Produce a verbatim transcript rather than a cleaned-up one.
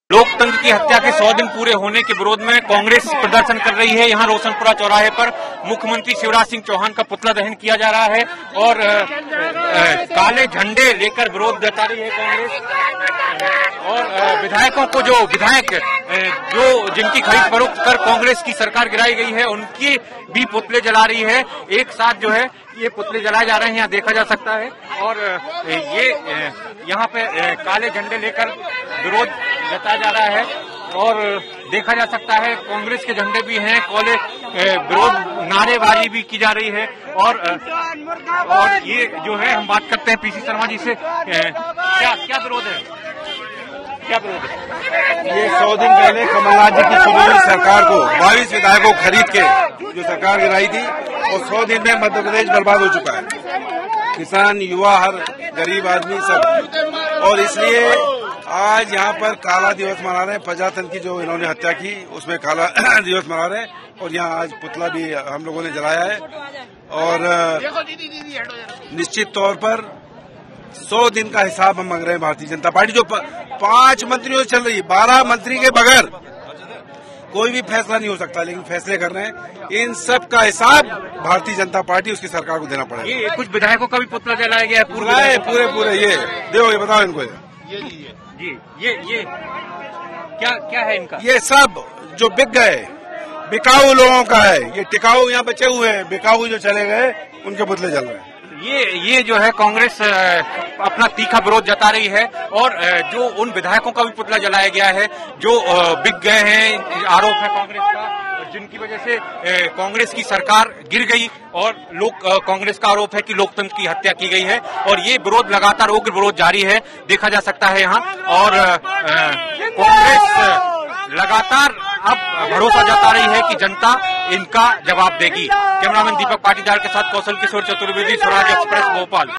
लोकतंत्र की हत्या के सौ दिन पूरे होने के विरोध में कांग्रेस प्रदर्शन कर रही है। यहां रोशनपुरा चौराहे पर मुख्यमंत्री शिवराज सिंह चौहान का पुतला दहन किया जा रहा है और आ, आ, काले झंडे लेकर विरोध जता रही है कांग्रेस। और आ, विधायकों को जो विधायक जो जिनकी खरीद फरोख्त कर कांग्रेस की सरकार गिराई गई है उनकी भी पुतले जला रही है। एक साथ जो है ये पुतले जलाए जा रहे हैं, यहाँ देखा जा सकता है। और ये यहाँ पे काले झंडे लेकर विरोध जताया जा रहा है और देखा जा सकता है कांग्रेस के झंडे भी हैं, काले विरोध नारेबाजी भी की जा रही है। और और ये जो है हम बात करते हैं पीसी शर्मा जी से, क्या क्या विरोध है, क्या विरोध है? ये सौ दिन पहले कमलनाथ जी की चुनी हुई सरकार को बाईस विधायकों को खरीद के जो सरकार गिराई थी और सौ दिन में मध्य प्रदेश बर्बाद हो चुका है। किसान, युवा, हर गरीब आदमी सब। और इसलिए आज यहाँ पर काला दिवस मना रहे हैं। प्रजातंत्र की जो इन्होंने हत्या की उसमें काला दिवस मना रहे हैं और यहाँ आज पुतला भी हम लोगों ने जलाया है। और निश्चित तौर पर सौ दिन का हिसाब हम मांग रहे हैं भारतीय जनता पार्टी। जो पांच मंत्रियों से चल रही है, बारह मंत्री के बगैर कोई भी फैसला नहीं हो सकता, लेकिन फैसले कर रहे हैं। इन सब का हिसाब भारतीय जनता पार्टी उसकी सरकार को देना पड़ेगा। ये कुछ विधायकों का भी पुतला जलाया गया है, पूरे पूरे पूरे ये देखो, ये बताओ इनको। ये जी ये ये क्या क्या है इनका? ये सब जो बिक गए बिकाऊ लोगों का है। ये टिकाऊ यहाँ बचे हुए हैं, बिकाऊ जो चले गए उनके पुतले जल रहे हैं। ये ये जो है कांग्रेस अपना तीखा विरोध जता रही है और जो उन विधायकों का भी पुतला जलाया गया है जो बिक गए हैं, आरोप है कांग्रेस का, जिनकी वजह से कांग्रेस की सरकार गिर गई। और लोग कांग्रेस का आरोप है कि लोकतंत्र की हत्या की गई है और ये विरोध लगातार उग्र विरोध जारी है, देखा जा सकता है यहाँ। और कांग्रेस लगातार अब भरोसा जता रही है कि जनता इनका जवाब देगी। कैमरामैन दीपक पाटीदार के साथ कौशल किशोर चतुर्वेदी, स्वराज एक्सप्रेस, भोपाल।